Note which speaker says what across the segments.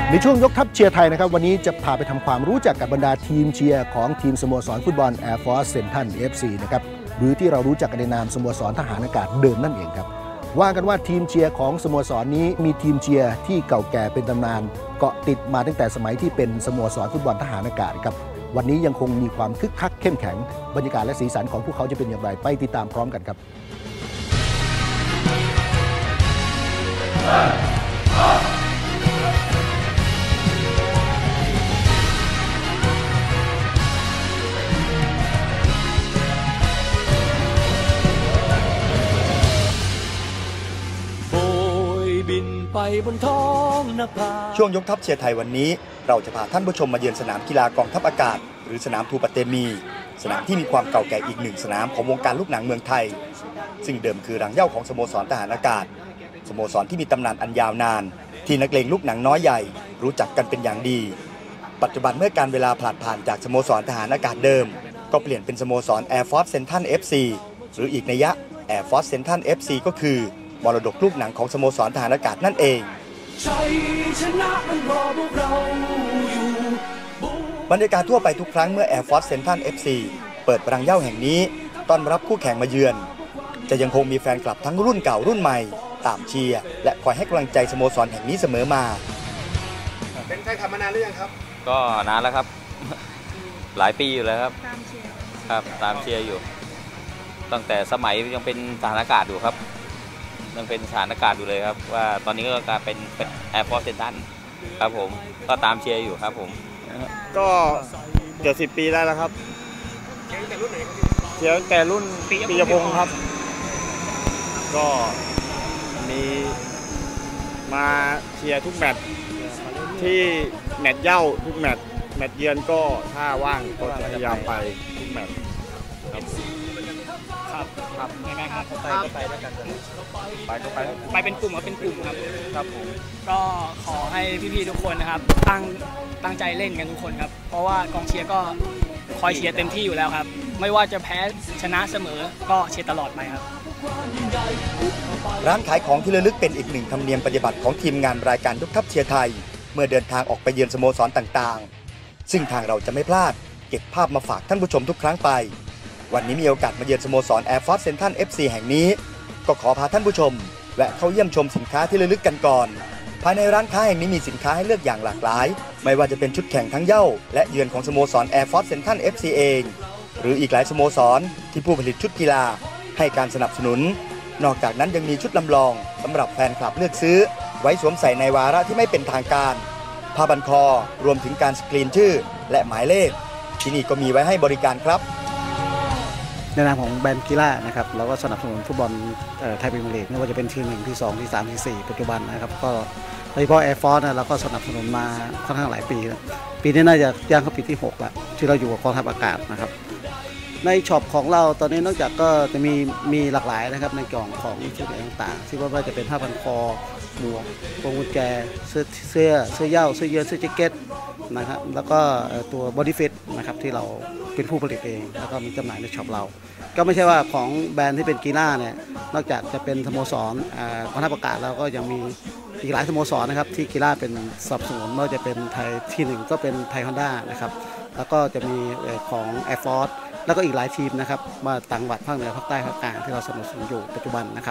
Speaker 1: ในช่วงยกทัพเชียร์ไทยนะครับวันนี้จะพาไปทำความรู้จักกับบรรดาทีมเชียร์ของทีมสโมสรฟุตบอล Air Force Central FC นะครับหรือที่เรารู้จักกันในนามสโมสรทหารอากาศเดิมนั่นเองครับว่ากันว่าทีมเชียร์ของสโมสรนี้มีทีมเชียร์ที่เก่าแก่เป็นตำนานเกาะติดมาตั้งแต่สมัยที่เป็นสโมสรฟุตบอลทหารอากาศครับวันนี้ยังคงมีความคึกคักเข้มแข็งบรรยากาศและสีสันของพวกเขาจะเป็นอย่างไรไปติดตามพร้อมกันครับ
Speaker 2: ช่วงยกทัพเชียร์ไทยวันนี้เราจะพาท่านผู้ชมมาเยือนสนามกีฬากองทัพอากาศหรือสนามทูปะเตมีสนามที่มีความเก่าแก่อีกหนึ่งสนามของวงการลูกหนังเมืองไทยซึ่งเดิมคือรังเหย้าของสโมสรทหารอากาศสโมสรที่มีตำนานอันยาวนานที่นักเลงลูกหนังน้อยใหญ่รู้จักกันเป็นอย่างดีปัจจุบันเมื่อการเวลาผ่านจากสโมสรทหารอากาศเดิมก็เปลี่ยนเป็นสโมสร Air Force Central FC หรืออีกนัยยะ Air Force Central FC ก็คือมรดกลูกหนังของสโมสรทหารอากาศนั่นเองบรรยากาศทั่วไปทุกครั้งเมื่อ Air Force Central FC เปิดรังเหย้าแห่งนี้ต้อนรับคู่แข่งมาเยือนจะยังคงมีแฟนคลับทั้งรุ่นเก่ารุ่นใหม่ตามเชียร์และคอยให้กำลังใจสโมสรแห่งนี้เสมอมา
Speaker 3: เป็นแฟนคลับมานานหรือยังครับ
Speaker 4: ก็นานแล้วครับ หลายปีอยู่แล้วครับตามเชียร์ครับตามเชียร์อยู่ตั้งแต่สมัยยังเป็นทหารอากาศอยู่ครับยังเป็นทหารอากาศอยู่เลยครับว่าตอนนี้ก็กลายเป็นAir Force Centralครับผมก็ตามเชียร์อยู่ครับผม
Speaker 3: ก็เกือบ10 ปีได้แล้วครับเชียร์แต่รุ่นไหนครับเชียร์แต่รุ่นปียพงศ์ครับก็มีมาเชียร์ทุกแมตช์ที่แมตช์เหย้าทุกแมตช์เยือนก็ถ้าว่างก็พยายามไปทุกแมตช์
Speaker 5: ครับง่ายๆครับไปด้วยกันไปเป็นกลุ่มครับครับผมก็ขอให้พี่ๆทุกคนนะครับตั้งใจเล่นกันทุกคนครับเพราะว่ากองเชียร์ก็คอยเชียร์เต็มที่อยู่แล้วครับไม่ว่าจะแพ้ชนะเสมอก็เชียร์ตลอดไปครับ
Speaker 2: ร้านขายของที่ระลึกเป็นอีกหนึ่งธรรมเนียมปฏิบัติของทีมงานรายการยกทัพเชียร์ไทยเมื่อเดินทางออกไปเยือนสโมสรต่างๆซึ่งทางเราจะไม่พลาดเก็บภาพมาฝากท่านผู้ชมทุกครั้งไปวันนี้มีโอกาสมาเยือนสโมสร Air Force Central FC แห่งนี้ก็ขอพาท่านผู้ชมแวะเข้าเยี่ยมชมสินค้าที่ระลึกกันก่อนภายในร้านค้าแห่งนี้มีสินค้าให้เลือกอย่างหลากหลายไม่ว่าจะเป็นชุดแข่งทั้งเหย้าและเยือนของสโมสร Air Force Central FC เองหรืออีกหลายสโมสรที่ผู้ผลิตชุดกีฬาให้การสนับสนุนนอกจากนั้นยังมีชุดลำลองสำหรับแฟนคลับเลือกซื้อไว้สวมใส่ในวาระที่ไม่เป็นทางการผ้าบันคอรวมถึงการสกรีนชื่อและหมายเลขที่นี่ก็มีไว้ให้บริการครับ
Speaker 1: ในนามของแบรนด์กีฬานะครับเราก็สนับสนุนฟุตบอลไทยพรีเมียร์ลีกไม่ว่าจะเป็นที1ที่2ที่3ที่4ปัจจุบันนะครับก็โดยเฉพาะ Air Force เราก็สนับสนุนมาค่อนข้างหลายปีแล้วปีนี้น่าจะย่างเข้าปีที่6แล้วที่เราอยู่กับกองทัพอากาศนะครับในช็อปของเราตอนนี้นอกจากก็จะมีหลากหลายนะครับในกล่องของชุดต่างๆที่ว่าจะเป็นผ้าพันคอหมวกพวงกุญแจเสื้อเหย้าเสื้อยืดเสื้อแจ็คเก็ตนะครับแล้วก็ตัวบอดี้ฟิตนะครับที่เราเป็นผู้ผลิตเองแล้วก็มีจำหน่ายในช็อปเราก็ไม่ใช่ว่าของแบรนด์ที่เป็นกีฬาเนี่ยนอกจากจะเป็นสโมสรกองทัพอากาศแล้วก็ยังมีอีกหลายสโมสรนะครับที่กีฬาเป็นสนับสนุนไม่ว่าจะเป็นไทยที่1ก็เป็นไทยฮอนด้านะครับแล้วก็จะมีของ Air Force แล้วก็อีกหลายทีมนะครับมาต่างจังหวัดภาคเหนือภาคใต้ภาคกลางที่เราสนับสนุนอยู่ปัจจุบันนะครับ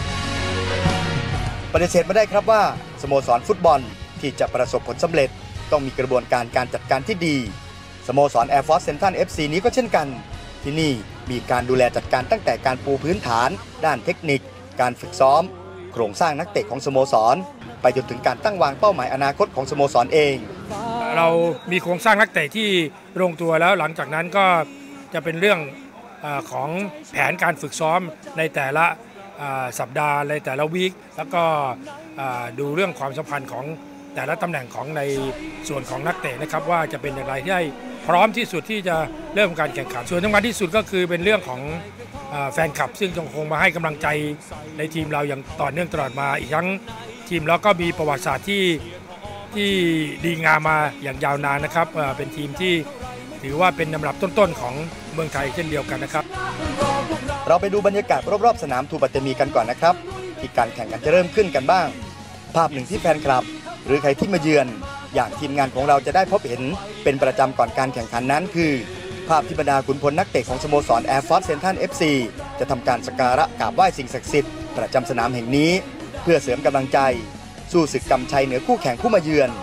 Speaker 2: ปฏิเสธไม่ได้ครับว่าสโมสรฟุตบอลที่จะประสบผลสำเร็จต้องมีกระบวนการจัดการที่ดีสโมสร Air Force Central FC นี้ก็เช่นกันที่นี่มีการดูแลจัดการตั้งแต่การปูพื้นฐานด้านเทคนิคการฝึกซ้อมโครงสร้างนักเตะของสโมสรไปจนถึงการตั้งวางเป้าหมายอนาคตของสโมสรเอง
Speaker 6: เรามีโครงสร้างนักเตะที่ลงตัวแล้วหลังจากนั้นก็จะเป็นเรื่องของแผนการฝึกซ้อมในแต่ละสัปดาห์ในแต่ละวีคแล้วก็ดูเรื่องความสัมพันธ์ของแต่ละตำแหน่งของในส่วนของนักเตะนะครับว่าจะเป็นอย่างไรที่ให้พร้อมที่สุดที่จะเริ่มการแข่งขันส่วนสำคัญที่สุดก็คือเป็นเรื่องของแฟนคลับซึ่งยังคงมาให้กำลังใจในทีมเราอย่างต่อเนื่องตลอดมาอีกทั้งทีมเราก็มีประวัติศาสตร์ที่ดีงามมาอย่างยาวนานนะครับเป็นทีมที่ถือว่าเป็นลำดับต้นๆของเมืองไทยเช่นเดียวกันนะครับ
Speaker 2: เราไปดูบรรยากาศรอบๆสนามทูปะเตมีกันก่อนนะครับที่การแข่งขันจะเริ่มขึ้นกันบ้างภาพหนึ่งที่แฟนคลับหรือใครที่มาเยือนอย่างทีมงานของเราจะได้พบเห็นเป็นประจำก่อนการแข่งขันนั้นคือภาพที่บรรดาขุนพลนักเตะของสโมสร Air Force Central FC จะทำการสักการะกราบไหว้สิ่งศักดิ์สิทธิ์ประจำสนามแห่งนี้เพื่อเสริมกำลังใจสู้ศึกกำชัยเหนือคู่แข่งผู้มาเยือน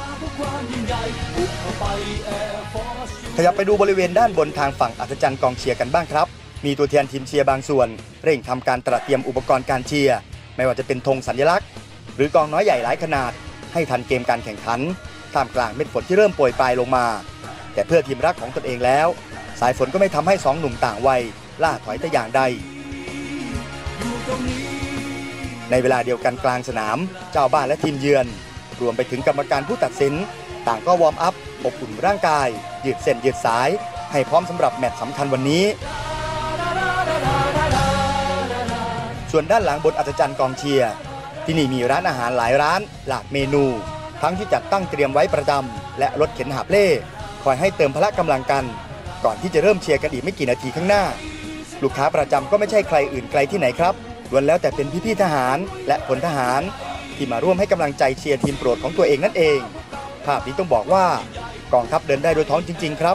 Speaker 2: ขยับไปดูบริเวณด้านบนทางฝั่งอัศจรรย์กองเชียร์กันบ้างครับมีตัวแทนทีมเชียร์บางส่วนเร่งทำการตระเตรียมอุปกรณ์การเชียร์ไม่ว่าจะเป็นธงสัญลักษณ์หรือกองน้อยใหญ่หลายขนาดให้ทันเกมการแข่งขันท่ามกลางเม็ดฝนที่เริ่มโปรยปลายลงมาแต่เพื่อทีมรักของตนเองแล้วสายฝนก็ไม่ทำให้2 หนุ่มต่างวัยล่าถอยแต่อย่างใดในเวลาเดียวกันกลางสนามเจ้าบ้านและทีมเยือนรวมไปถึงกรรมการผู้ตัดสินต่างก็วอร์มอัพอบอุ่นร่างกายยืดเส้นยืดสายให้พร้อมสำหรับแมตช์สำคัญวันนี้ส่วนด้านหลังบนอัศจรรย์กองเชียร์ที่นี่มีร้านอาหารหลายร้านหลากเมนูทั้งที่จัดตั้งเตรียมไว้ประจำและรถเข็นหาบเล่คอยให้เติมพละกำลังกันก่อนที่จะเริ่มเชียร์กันอีกไม่กี่นาทีข้างหน้าลูกค้าประจำก็ไม่ใช่ใครอื่นไกลที่ไหนครับล้วนแล้วแต่เป็นพี่ๆทหารและพลทหารที่มาร่วมให้กำลังใจเชียร์ทีมโปรดของตัวเองนั่นเองภาพนี้ต้องบอกว่ากองทัพเดินได้โดยท้องจริงๆครับ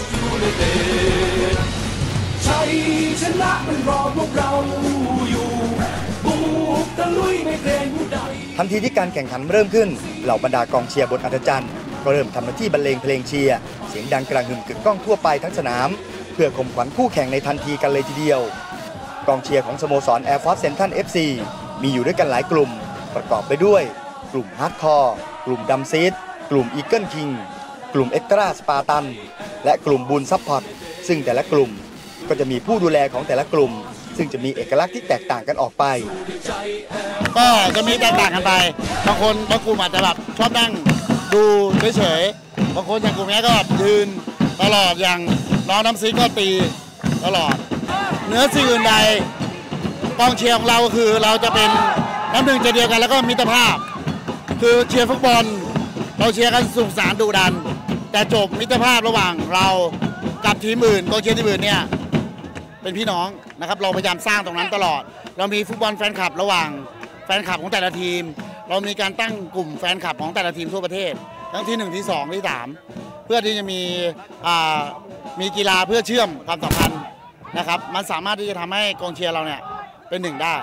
Speaker 2: ชัยชนะมันรอพวกเราอยู่บุกตะลุยไม่เกรงผู้ใดทันทีที่การแข่งขันเริ่มขึ้นเหล่าบรรดากองเชียร์บนอัศจรรย์ก็เริ่มทำหน้าที่บรรเลงเพลงเชียร์เสียงดังกระหึ่มกึกก้องทั่วไปทั้งสนามเพื่อข่มขวัญคู่แข่งในทันทีกันเลยทีเดียวกองเชียร์ของสโมสร Air Force Central FC มีอยู่ด้วยกันหลายกลุ่มประกอบไปด้วยกลุ่มฮาร์ดคอร์กลุ่มดัมซีดกลุ่มอีเกิลคิงกลุ่มเอ็กตร้าสปาร์ตันและกลุ่มบูนซัพพอร์ตซึ่งแต่ละกลุ่มก็จะมีผู้ดูแลของแต่ละกลุ่มซึ่งจะมีเอกลักษณ์ที่แตกต่างกันออกไป
Speaker 7: ก็จะมีแตกต่างกันไปบางกลุ่มอาจจะแบบชอบนั่งดูเฉยๆบางคนอย่างกลุ่มนี้ก็ยืนตลอดอย่างน้องน้ำซีก็ตีตลอดเหนือสิ่งอื่นใดกองเชียร์ของเราคือเราจะเป็นน้ำหนึ่งใจเดียวกันแล้วก็มิตรภาพคือเชียร์ฟุตบอลเราเชียร์กันสนุกสนานดุดันแต่จบมิตรภาพระหว่างเรากับทีมอื่นกองเชียร์ทีมอื่นเนี่ยเป็นพี่น้องนะครับเราพยายามสร้างตรงนั้นตลอดเรามีฟุตบอลแฟนคลับระหว่างแฟนคลับของแต่ละทีมเรามีการตั้งกลุ่มแฟนคลับของแต่ละทีมทั่วประเทศทั้งที่1ที่2ที่3เพื่อที่จะมีกีฬาเพื่อเชื่อมความสัมพันธ์นะครับมันสามารถที่จะทำให้กองเชียร์เราเนี่ยเป็นหนึ่งได้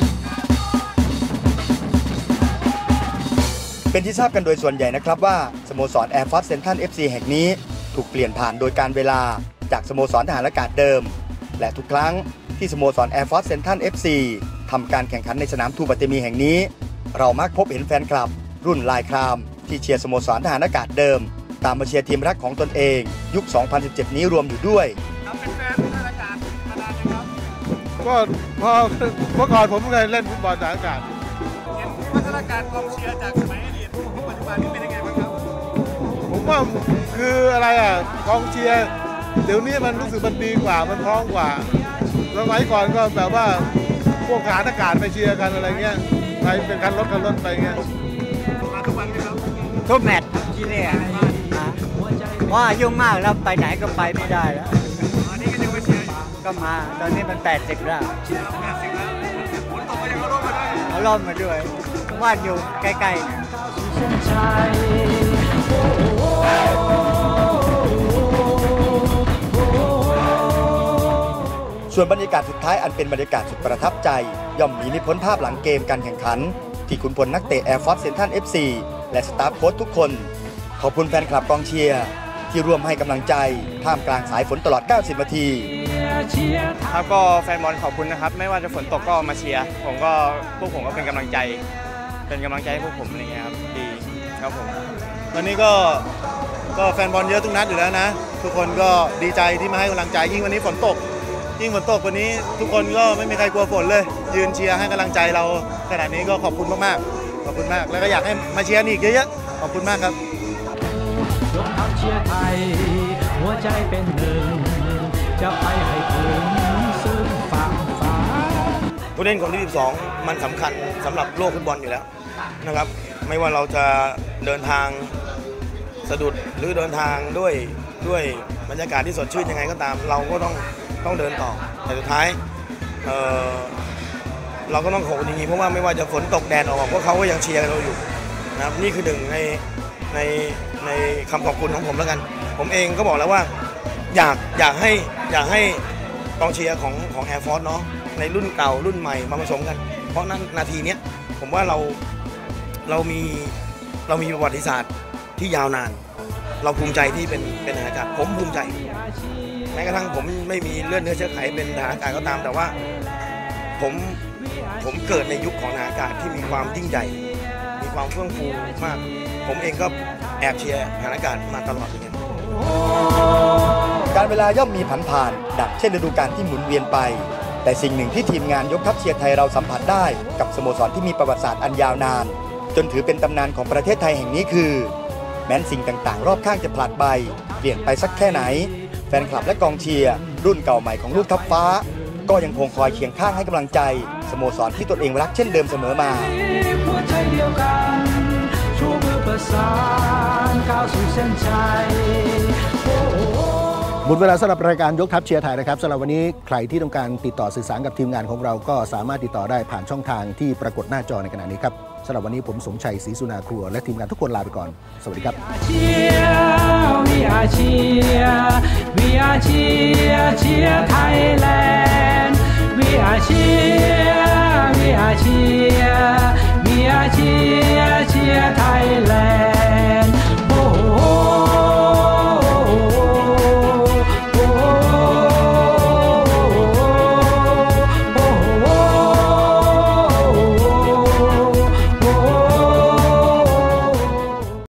Speaker 2: เป็นที่ทราบกันโดยส่วนใหญ่นะครับว่าสโมสร Air Force Central FC แห่งนี้ถูกเปลี่ยนผ่านโดยการเวลาจากสโมสรทหารอากาศเดิมและทุกครั้งที่สโมสร Air Force Central FC ทำการแข่งขันในสนามทูปะเตมีแห่งนี้เรามักพบเห็นแฟนคลับรุ่นลายครามที่เชียร์สโมสรทหารอากาศเดิมตามมาเชียร์ทีมรักของตนเองยุค 2017 นี้รวมอยู่ด้วย
Speaker 8: เป็นแฟนทหารอากาศมานานไหมครับก็เมื่อก่อนผมเคยเล่นฟุตบอลทหารอากาศเห็นพัฒนาการกองเชียร์จากสมัยอดีตถึงปัจจุบันนี้เป็นยังไงบ้างครับผมว่าคืออะไรกองเชียร์เดี๋ยวนี้มันรู้สึกมันดีกว่ามันพร้อมกว่าสมัยก่อนก็แบบว่าพวกทหารอากาศไปเชียร์กันอะไรเงี้ยไปเป็นคันรถไปเงี้ยมาทุกวันไหมครับ
Speaker 9: ทุกแมตช์ที่นี่ว่ายุ่งมากแล้วไปไหนก็ไปไม่ได้แล้ว
Speaker 8: ตอนนี้ก็ยังไปเชียร์
Speaker 9: ก็มาตอนนี้มัน80แล้ว
Speaker 8: 80แล้วฝนตกก็ยังเอาร่มมาด้วย
Speaker 9: เอาร่มมาด้วยว่านอยู่ใกล้ๆ
Speaker 2: ส่วนบรรยากาศสุดท้ายอันเป็นบรรยากาศสุดประทับใจย่อมหนีไม่พ้นภาพหลังเกมการแข่งขันที่ขุนพลนักเตะ Air Force Central FC และสตาฟโค้ชทุกคนขอบคุณแฟนคลับกองเชียร์ที่ร่วมให้กำลังใจท่ามกลางสายฝนตลอด90นาที
Speaker 3: ครับก็แฟนบอลขอบคุณนะครับไม่ว่าจะฝนตกก็มาเชียร์พวกผมก็เป็นกำลังใจให้พวกผมอะไรเงี้ยครับดีครับผม
Speaker 8: วันนี้ก็แฟนบอลเยอะทุกนัดอยู่แล้วนะทุกคนก็ดีใจที่มาให้กำลังใจยิ่งวันนี้ฝนตกวันนี้ทุกคนก็ไม่มีใครกลัวฝนเลยยืนเชียร์ให้กำลังใจเราขนาดนี้ก็ขอบคุณมากๆขอบคุณมากแล้วก็อยากให้มาเชียร์อีกเยอะๆขอบคุณมากครับ
Speaker 10: ยกทัพเชียร์ไทยหัวใจเป็นหนึ่งจะไปให้ถึงซึ่งฝั่งฟ้า
Speaker 8: ผู้เล่นคนที่12มันสำคัญสำหรับโลกฟุตบอลอยู่แล้วนะครับไม่ว่าเราจะเดินทางสะดุดหรือเดินทางด้วยบรรยากาศที่สดชื่นยังไงก็ตามเราก็ต้องเดินต่อแต่สุดท้ายเราก็ต้องขอบคุณจริงๆเพราะว่าไม่ว่าจะฝนตกแดดออกพวกเขาก็ยังเชียร์เราอยู่นะครับนี่คือหนึ่งใน
Speaker 11: ในคำขอบคุณของผมแล้วกันผมเองก็บอกแล้วว่าอยากให้กองเชียร์ของ Air Force เนาะในรุ่นเก่ารุ่นใหม่มาผสมกันเพราะนั้นนาทีเนี้ยผมว่าเรามีประวัติศาสตร์ที่ยาวนานเราภูมิใจที่เป็นทหารอากาศผมภูมิใจแม้กระทั่งผมไม่มีเลือดเนื้อเชื้อไขเป็นทหารอากาศก็ตามแต่ว่าผมเกิดในยุคของทหารอากาศที่มีความยิ่งใหญ่มีความเฟื่องฟูมากผมเองก็แอบเชียร์ทหารอากาศมาตลอดอย่างเงี้ย
Speaker 2: การเวลาย่อมมีผันผ่านดังเช่นฤดูกาลที่หมุนเวียนไปแต่สิ่งหนึ่งที่ทีมงานยกทัพเชียร์ไทยเราสัมผัสได้กับสโมสรที่มีประวัติศาสตร์อันยาวนานจนถือเป็นตำนานของประเทศไทยแห่งนี้คือแม้นสิ่งต่างๆรอบข้างจะผลัดใบเปลี่ยนไปสักแค่ไหนแฟนคลับและกองเชียร์รุ่นเก่าใหม่ของลูกทัพฟ้าก็ยังคงคอยเคียงข้างให้กำลังใจสโมสรที่ตนเองรักเช่นเดิมเสมอมา
Speaker 12: หมดเวลาสำหรับรายการยกทัพเชียร์ไทยนะครับสำหรับวันนี้ใครที่ต้องการติดต่อสื่อสารกับทีมงานของเราก็สามารถติดต่อได้ผ่านช่องทางที่ปรากฏหน้าจอในขณะนี้ครับสำหรับวันนี้ผมสมชัยศรีสุนาครัวและทีมงานทุกคนลาไปก่อนสวัสดีครับ We are cheer Thailand We are cheer Thailand